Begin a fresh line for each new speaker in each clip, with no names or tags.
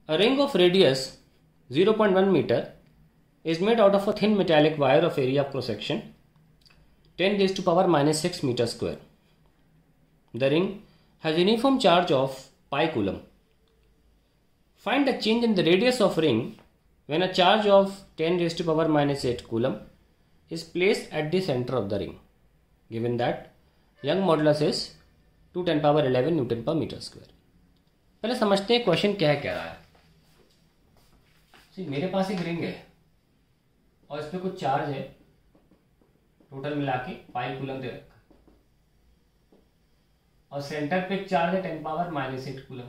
A ring of radius 0.1 meter is made out of a thin metallic wire of area of cross section 10 raised to power minus 6 meter square. The ring has uniform charge of pi coulomb. Find the change in the radius of ring when a charge of 10 raised to power minus 8 coulomb is placed at the center of the ring. Given that Young modulus is 2 10 power 11 newton per metre square. पहले समझते हैं question क्या कह रहा है. मेरे पास एक ring है और इस पर कुछ चार्ज है, टोटल मिला के पाई कूलम दे रखा है, और सेंटर पे एक चार्ज है 10 पावर माइनस 8 कूलम.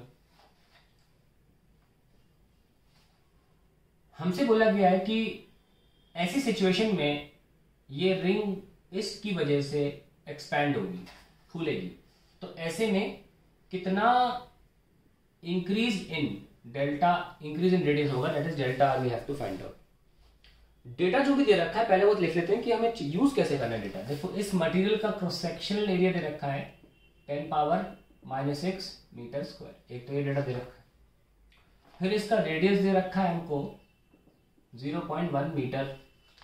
हमसे बोला गया है कि ऐसी सिचुएशन में ये रिंग इसकी वजह से एक्सपैंड होगी, फूलेगी. तो ऐसे में कितना increase in delta, increase in radius होगा, that is delta R. We have to find out. Data जो भी दे रखा है पहले वो लिख लेते हैं कि हमें यूज कैसे करना है डेटा. देखो इस मटेरियल का क्रॉस सेक्शनल एरिया दे रखा है 10 पावर माइनस 6 मीटर स्क्वायर. एक तो ये डेटा दे रखा है. फिर इसका रेडियस दे रखा है हमको 0.1 metre.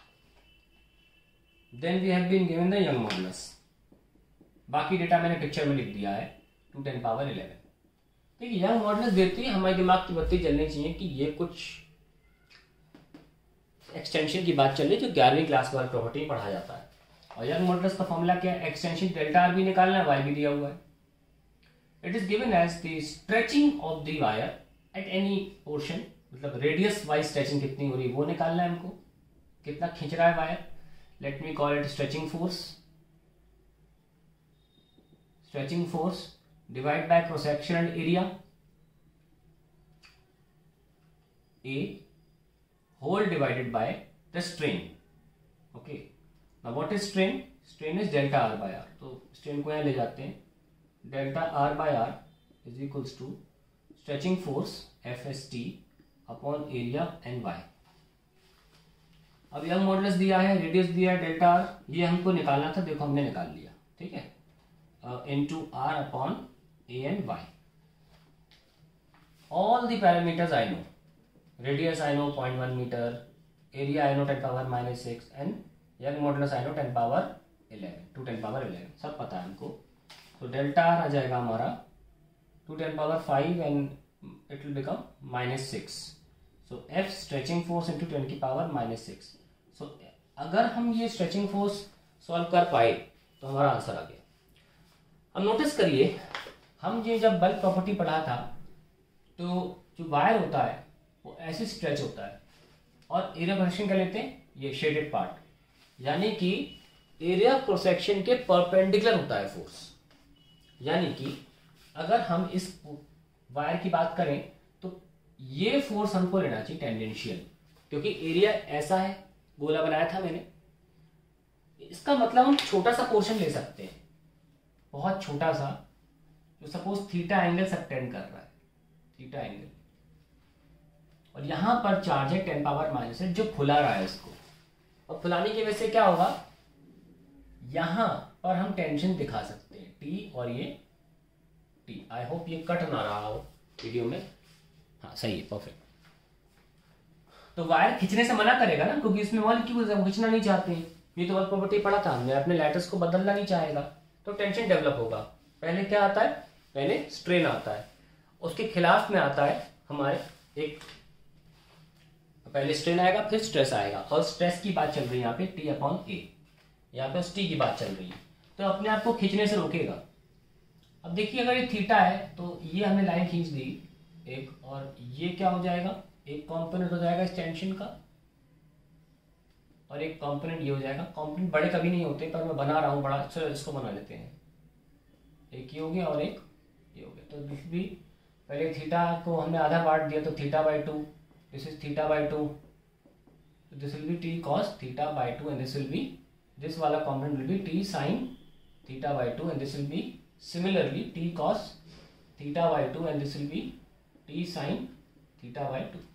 Then we have been given the Young modulus. बाकी डेटा मैंने पिक्चर में लिख दिया है 2 10 पावर 11. ठीक है, यंग मॉडुलस देती है, हमारे दिमाग की बत्ती जलनी चाहिए कि ये कुछ एक्सटेंशन की बात चल रही है जो 11वीं क्लास वाली प्रॉपर्टी में पढ़ा जाता है. और यंग मॉडुलस का फॉर्मूला क्या है? एक्सटेंशन डेल्टा आर भी निकालना है, वाई भी दिया हुआ है. It is given as the stretching of the wire at any portion, मतलब रेडियस वाइज स्ट्रेचिंग कितनी हो रही है वो निकालना है हमको, कितना खींच रहा है wire. Let me call it stretching force. Stretching force divide by cross sectional area A whole divided by the strain. Okay, now what is strain? Strain is delta R by R. तो strain को यहाँ ले जाते हैं. Delta R by R is equals to stretching force FST upon area NY. अब Young modulus दिया है, radius दिया है डेल्टा R, ये हमको निकालना था, देखो हमने निकाल लिया. ठीक है, into R upon A and Y. All the parameters I know. Radius I know 0.1 meter, area I know 10 power minus 6 and young modulus I know 10 power 11 to 10 power 11, सब पता है हमको. तो डेल्टा आर आ जाएगा हमारा 2 10 power 5 and it will become minus 6. So F stretching force into 10 की power minus 6. So अगर हम ये stretching force सॉल्व कर पाए तो हमारा आंसर आ गया. अब नोटिस करिए, हम ये जब बल्क प्रॉपर्टी पढ़ा था तो जो वायर होता है वो ऐसे स्ट्रेच होता है और एरिया क्रॉस सेक्शन क्या लेते हैं, ये शेडेड पार्ट, यानी कि एरिया क्रॉस सेक्शन के परपेंडिकुलर होता है फोर्स. यानी कि अगर हम इस वायर की बात करें तो ये फोर्स हमको लेना चाहिए टेंजेंशियल, क्योंकि एरिया ऐसा है, गोला बनाया था मैंने. इसका मतलब हम छोटा सा पोर्शन ले सकते हैं, बहुत छोटा सा, जो सपोज थीटा एंगल सबटेंड कर रहा है, थीटा एंगल, और यहां पर चार्ज है 10 पावर माइनस 8 जो फुला रहा है इसको. और फुलाने की वजह से क्या होगा, यहां पर हम टेंशन दिखा सकते हैं T और ये T. आई होप ये कट ना रहा हो वीडियो में. हाँ सही है, परफेक्ट. तो वायर खींचने से मना करेगा ना, क्योंकि इसमें मॉलिक्यूल्स खींचना नहीं चाहते हैं. ये तो वर्क प्रॉपर्टी पढ़ा था हमने, अपने लैटिस को बदलना नहीं चाहेगा तो टेंशन डेवलप होगा. पहले क्या आता है, पहले स्ट्रेन आता है, उसके खिलाफ में आता है हमारे एक, पहले स्ट्रेन आएगा फिर स्ट्रेस आएगा, और स्ट्रेस की बात चल रही है यहाँ पे T अपॉन A, यहाँ पे T की बात चल रही है, तो अपने आप को खींचने से रोकेगा. अब देखिए अगर ये थीटा है तो ये हमने लाइन खींच दी एक, और ये क्या हो जाएगा, एक कंपोनेंट हो जाएगा इस टेंशन का, और एक कंपोनेंट ये हो जाएगा. कंपोनेंट बड़े कभी नहीं होते, पर मैं बना रहा हूँ बड़ा, अच्छा इसको बना लेते हैं. एक ये हो गया और एक ये हो गया. तो दिस भी पहले थीटा को हमने आधा बांट दिया, तो theta by 2, this is theta by 2, so this will be T cos theta by 2, and this will be, this wala component will be T sin theta by 2, and this will be similarly T cos theta by 2, and this will be T sin theta by 2.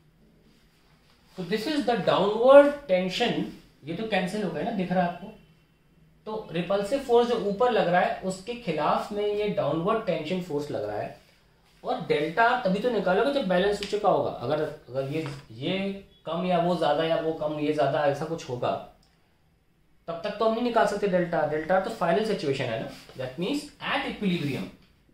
so this is the downward tension. ये तो cancel हो गया ना, दिख रहा है आपको. तो रिपल्सिव फोर्स जो ऊपर लग रहा है उसके खिलाफ में ये डाउनवर्ड टेंशन फोर्स लग रहा है, और डेल्टा तभी तो निकालोगे जब बैलेंस हो चुका होगा। अगर अगर ये कम या वो ज़्यादा या वो कम ये ज़्यादा ऐसा कुछ होगा तब तक तो हम नहीं निकाल सकते डेल्टा। डेल्टा तो फाइनल सिचुएशन है ना। That means at equilibrium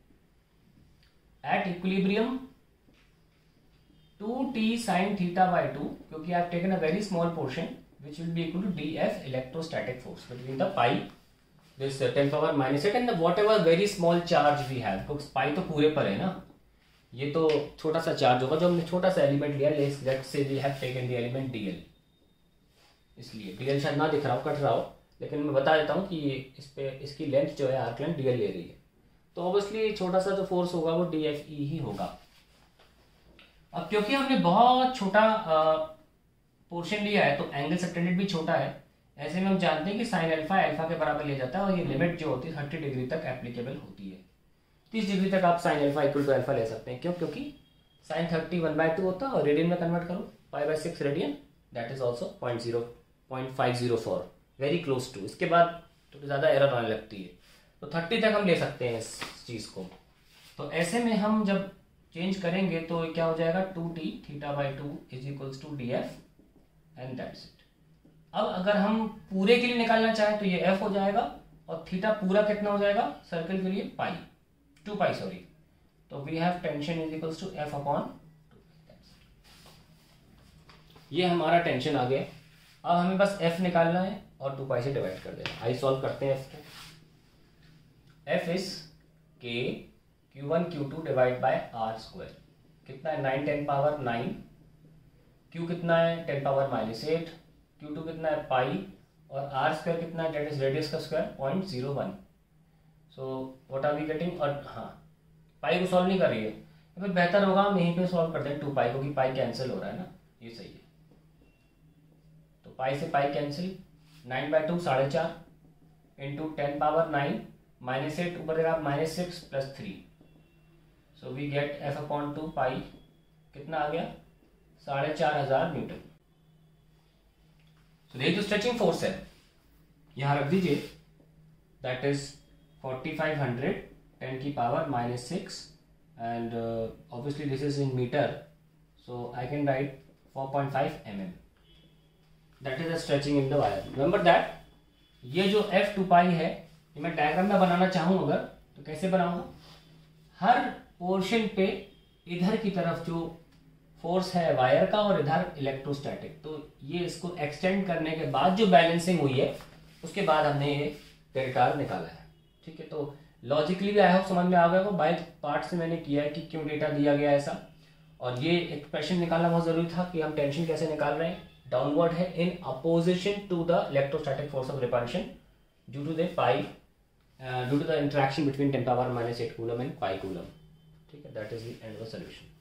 2t sin theta by 2, क्योंकि I have taken a very small portion which will be equal to dF electrostatic force between the pi this 10 power minus 8 and the whatever very small charge we have, because pi तो पूरे पर है ना, ये तो छोटा सा charge होगा जो हमने छोटा सा एलिमेंट लिया। Let's say we have taken the element dl, इसलिए dl शायद ना दिख रहा हो, कट रहा हो, लेकिन मैं बता देता हूँ कि इस पे इसकी लेंथ जो है आर्क लेंथ dl ले रही है, तो ऑब्वियसली छोटा सा जो फोर्स होगा वो dfe ही होगा। अब क्योंकि हमने बहुत छोटा पोर्शन लिया है तो एंगल सबटेंडेड भी छोटा है। ऐसे में हम जानते हैं कि साइन अल्फा अल्फा के बराबर लिया जाता है और ये लिमिट जो होती है 30 डिग्री तक एप्लीकेबल होती है। 30 डिग्री तक आप sine alpha equal to alpha ले सकते हैं। क्यों? क्योंकि साइन 30 1/2 होता है और रेडियन में कन्वर्ट करो π/6 radian, that is also 0.504, very close to. इसके बाद थोड़ी ज़्यादा एरर आने लगती है, तो 30 तक हम ले सकते हैं इस चीज़ को। तो ऐसे में हम जब चेंज करेंगे तो क्या हो जाएगा 2t θ/2 is equals to df and that's it. अब अगर हम पूरे के लिए निकालना चाहें तो ये f हो जाएगा और थीटा पूरा कितना हो जाएगा सर्कल के लिए 2 सॉरी, तो we have tension is equals to f/2। ये हमारा टेंशन आ गया। अब हमें बस f निकालना है और 2 से डिवाइड कर देना। आई सॉल्व करते हैं f को। f is k Q1 Q2 divide by R square, कितना है 9 10 पावर 9, Q कितना है 10 पावर -8, Q2 कितना है पाई और आर स्क्वायर कितना है, दैट इज रेडियस का square 0.01। So what are we getting. और हाँ, पाई को सॉल्व नहीं कर रही है तो फिर बेहतर होगा हम यहीं पे सॉल्व कर दें 2 पाई, क्योंकि पाई कैंसिल हो रहा है ना, ये सही है। तो पाई से पाई कैंसिल, 9/2 4.5 इंटू 10 पावर 9 -8 ऊपर देगा -6 + 3, सो वी गेट f/2 पाई कितना आ गया 4500 न्यूटन। तो ये जो स्ट्रेचिंग फोर्स है यहाँ रख दीजिए, दैट इज 4500 10 की power -6 and obviously this is in metre, so I can write 4.5 mm, that is the stretching in the wire. Remember that ये जो f2 पाई है ये मैं डायग्राम में बनाना चाहूँ अगर तो कैसे बनाऊंगा, हर पोर्शन पे इधर की तरफ जो फोर्स है वायर का और इधर इलेक्ट्रोस्टैटिक, तो ये इसको एक्सटेंड करने के बाद जो बैलेंसिंग हुई है उसके बाद हमने ये डेल्टा निकाला है। ठीक है, तो लॉजिकली भी आई होप समझ में आ गया। बाय पार्ट से मैंने किया है कि क्यों डेटा दिया गया ऐसा, और ये एक्सप्रेशन निकालना बहुत जरूरी था कि हम टेंशन कैसे निकाल रहे हैं। डाउनवर्ड है in opposition to the electrostatic force of repulsion due to the interaction between 10 power -8 coulomb and pi coulomb. ठीक है, that is the end of the solution.